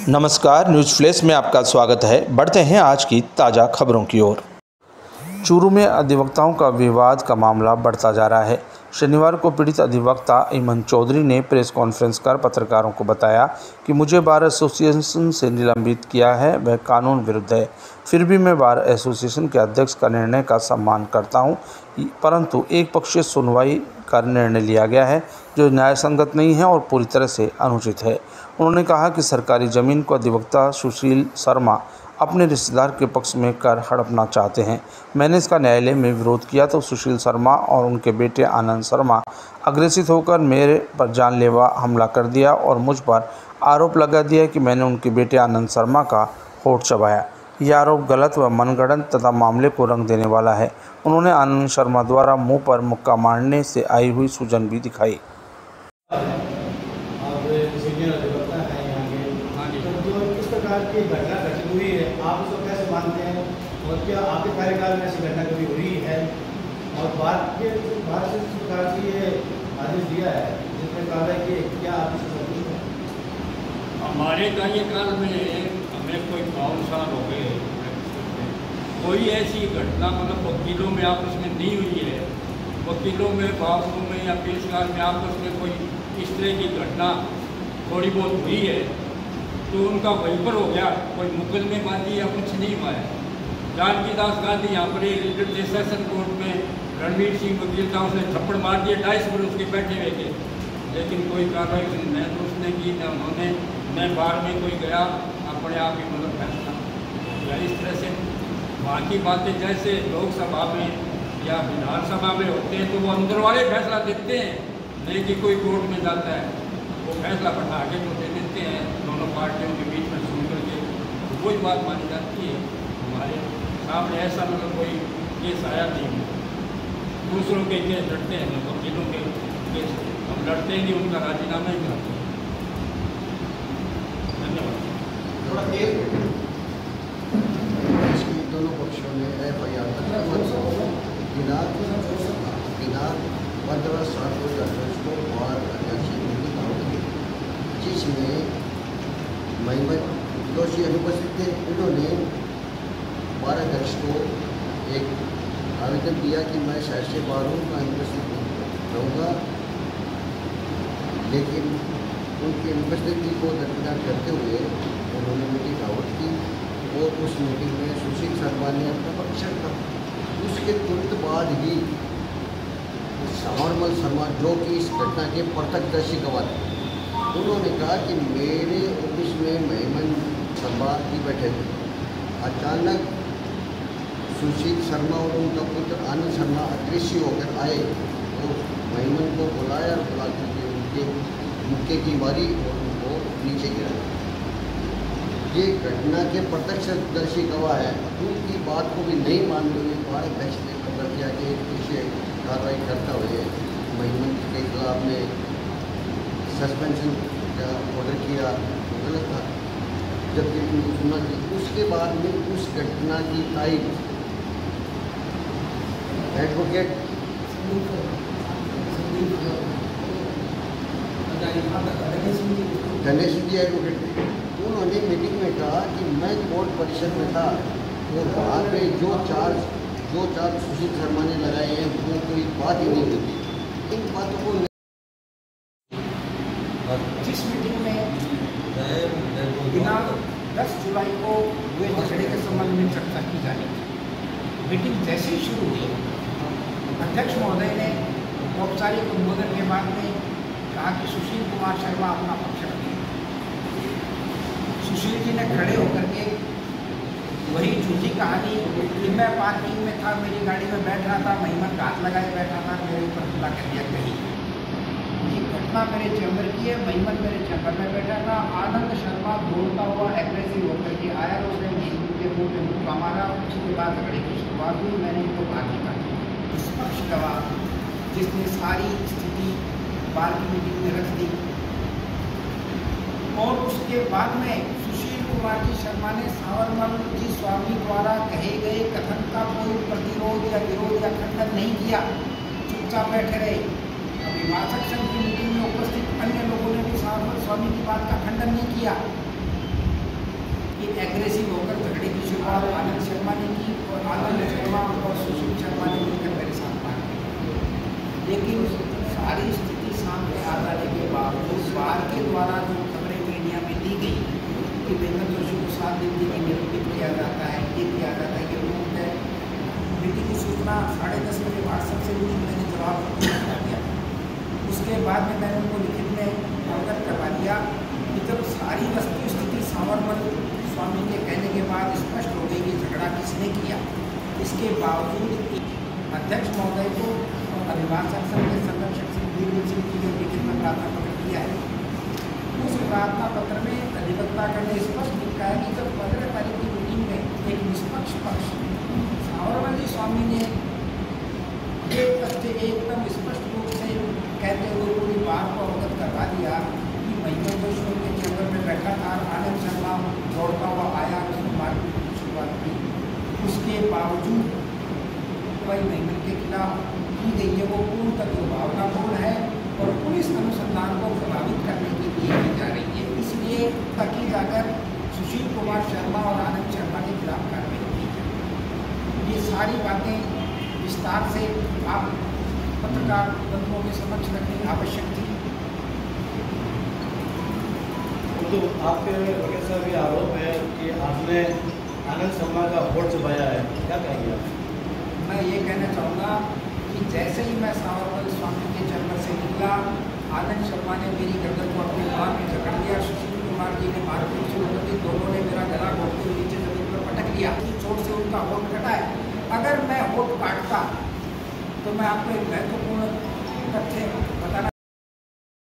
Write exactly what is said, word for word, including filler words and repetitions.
नमस्कार, news flash में आपका स्वागत है। बढ़ते हैं आज की ताज़ा खबरों की ओर। चूरू में अधिवक्ताओं का विवाद का मामला बढ़ता जा रहा है। शनिवार को पीड़ित अधिवक्ता ईमन चौधरी ने प्रेस कॉन्फ्रेंस कर पत्रकारों को बताया कि मुझे बार एसोसिएशन से निलंबित किया है, वह कानून विरुद्ध है। फिर भी मैं बार एसोसिएशन के अध्यक्ष का निर्णय का सम्मान करता हूं, परंतु एक पक्षीय सुनवाई का निर्णय लिया गया है जो न्यायसंगत नहीं है और पूरी तरह से अनुचित है। उन्होंने कहा कि सरकारी ज़मीन को अधिवक्ता सुशील शर्मा अपने रिश्तेदार के पक्ष में कर हड़पना चाहते हैं। मैंने इसका न्यायालय में विरोध किया तो सुशील शर्मा और उनके बेटे आनंद शर्मा अग्रेसित होकर मेरे पर जानलेवा हमला कर दिया और मुझ पर आरोप लगा दिया कि मैंने उनके बेटे आनंद शर्मा का होठ चबाया। यह आरोप गलत व मनगढ़ंत तथा मामले को रंग देने वाला है। उन्होंने आनंद शर्मा द्वारा मुंह पर मुक्का मारने से आई हुई सूजन भी दिखाई। की घटना घटी हुई है, आप उसको कैसे मानते हैं और क्या आपके कार्यकाल में ऐसी घटना कभी हुई है? और भारत के भारत सरकार की ये आदेश दिया है जिसमें कहा है कि क्या आप इससे संतुष्ट हैं? हमारे कार्यकाल में हमें कोई बावन साल हो गए, कोई ऐसी घटना मतलब वकीलों में आपस में नहीं हुई है। वकीलों में बाबुओं में या पेशकार में आपस में कोई इस तरह की घटना थोड़ी बहुत हुई है तो उनका वहीं पर हो गया, कोई मुकदमेबाजी या कुछ नहीं हुआ है। जानकी दास गांधी यहाँ पर एक सेशन कोर्ट में रणवीर सिंह वकील था, उसने थप्पड़ मार दिए, ढाई सौ उसके बैठे हुए थे, लेकिन कोई कार्रवाई न तो उसने की न उन्होंने न बाहर में कोई गया अपने आप ही मतलब फैसला या इस तरह से बाकी बातें जैसे लोकसभा में या विधानसभा में होते हैं तो वो अंदर वाले फैसला देते हैं, नहीं कि कोई कोर्ट में जाता है वो फैसला बैठा के तो दे देते हैं दोनों पार्टियों के बीच में सुन करके, तो वही बात मानी जाती है। हमारे सामने ऐसा मतलब कोई केस आया नहीं, दूसरों के केस लड़ते हैं तो वकीलों के केस हम लड़ते नहीं, उनका राजीनामा ही कराते हैं। धन्यवाद। थोड़ा देर दोनों पक्षों ने एफ आई आर दिनांक दिनांक पंद्रह सात दो हज़ार दस को बार अध्यक्ष जिसमें महिमत दोषी अनुपस्थित थे। उन्होंने बार अध्यक्ष को एक आवेदन दिया कि मैं शायद से बारह का अनुपस्थित रहूँगा, लेकिन उनकी अनुपस्थिति को दरकिनार करते हुए उन्होंने मीटिंग आउट की और उस मीटिंग में सुशील शर्मा ने अपना पक्ष रखा। उसके तुरंत बाद ही सावरमल शर्मा जो कि इस घटना के प्रत्यक्षदर्शी गवाह थे, उन्होंने कहा कि मेरे ऑफिस में मेहमान शर्मा की बैठे थे। अचानक सुशील शर्मा और उनका पुत्र आनंद शर्मा अग्रेसिव होकर आए और मेहमान को बुलाया और बुला करके उनके मुक्के की मारी और उनको नीचे गिराया। ये घटना के प्रत्यक्षदर्शी गवाह है। उनकी बात को भी नहीं मानते हुए बार अध्यक्ष ने फैसला किया कि इसे कार्रवाई करते हुए मेहमान के खिलाफ में सस्पेंशन का ऑर्डर किया तो गलत था। जबकि सुना कि उसके बाद में उस घटना की तारीख एडवोकेट गणेश जी एडवोकेट थे, उन्होंने मीटिंग में कहा कि मैं कोर्ट परिसर में था और वहाँ पे जो चार्ज जो चार्ज सुशील शर्मा ने लगाए हैं वो कोई बात ही नहीं होती। इन बातों को जिस मीटिंग में दिनांक दस जुलाई को हुए झगड़े के संबंध में चर्चा की जानी थी, मीटिंग जैसे ही शुरू हुई अध्यक्ष महोदय ने औपचारिक उद्बोधन के बाद में कहा कि सुशील कुमार शर्मा अपना पक्ष रखें। सुशील जी ने खड़े होकर के वही झूठी कहानी कि मैं पार्किंग में था, मेरी गाड़ी में बैठ रहा था, महिमन का हाथ लगाए बैठा था, मेरे ऊपर हमला कर दिया कहीं। ये घटना मेरे चैम्बर की है, महिमन मेरे चैम्बर में बैठा था। आनंद शर्मा दौड़ता हुआ एग्रेसिव होकर के आया और उसने महिमन के मुँह पे मुक्का मारा। उसके बाद झगड़े की शुरुआत हुई। मैंने इनको बात ही काटी। निष्पक्ष गवाह जिसने सारी स्थिति बार की मीटिंग में रख दी और उसके बाद में सुशील कुमार जी शर्मा ने सावरमल जी स्वामी द्वारा कहे गए कथन का कोई प्रतिरोध या विरोध या खंडन नहीं किया, चुपचाप बैठे रहे। अभिभाषक संघ की मीटिंग में उपस्थित अन्य लोगों ने भी सावरमल स्वामी की बात का खंडन नहीं किया। एग्रेसिव होकर झगड़े की शुरुआत आनंद शर्मा ने की और आनंद शर्मा और सुशील शर्मा ने मिलकर मेरे साथ मार की। लेकिन सारी स्थिति सामने आ जाने के बावजूद बार के द्वारा जो खबरें मीडिया में दी गई कि वेतन जोशी को सात दिन के लिए निलंबित किया जाता है, ये किया जाता है, ये रूप है। मीटिंग की सूचना साढ़े दस बजे व्हाट्सएप से भी मैंने जवाब दिया। उसके बाद में मैंने उनको लिखित में अवगत करवा दिया कि जब सारी वस्तु स्थिति सांवरमल स्वामी के कहने के बाद स्पष्ट हो गई कि झगड़ा किसने किया, इसके बावजूद अध्यक्ष महोदय को अभिभाषक संघ के संरक्षक सिंह वीरवीर सिंह की जो लिखित में प्रार्थना पत्र दिया है, उस प्रार्थना पत्र में अधिवक्तागण ने स्पष्ट लिखा है कि जब पंद्रह तारीख की मीटिंग में एक निष्पक्ष पक्ष सांवरमल जी स्वामी ने एक तथ्य एकदम स्पष्ट रूप से कहते हुए पूरी बात को अवगत करवा दिया कि महिला जोशी के चैम्बर में बैठा था, आनंद शर्मा दौड़ता हुआ आया, उसने मारपीट की शुरुआत की। उसके बावजूद वही महिला के खिलाफ की गई है वो पूर्णतः दुर्भावनापूर्ण है और पुलिस अनुसंधान को प्रभावित करने के लिए की जा रही है। इसलिए ताकि जाकर सुशील कुमार शर्मा और आनंद शर्मा के खिलाफ कार्रवाई की जाए। ये सारी बातें विस्तार से आप पत्रकार बंधुओं के समक्ष रखनी आवश्यक थी। तो आपके वकील साहब ये आरोप है कि आपने आनंद शर्मा का वोट छुपाया है, क्या कहेंगे आप? मैं ये कहना चाहूँगा कि जैसे ही मैं सांवरमल स्वामी के चैम्बर से निकला, आनंद शर्मा ने मेरी गर्दन को अपने बार में जकड़ लिया, सुशील कुमार जी ने मारपीट शुरू कर दी, दोनों ने मेरा गला घोटते हुए नीचे जमीन पर पटक लिया। चोट से उनका होठ कटा है। अगर मैं होठ काटता तो मैं आपको एक महत्वपूर्ण तथ्य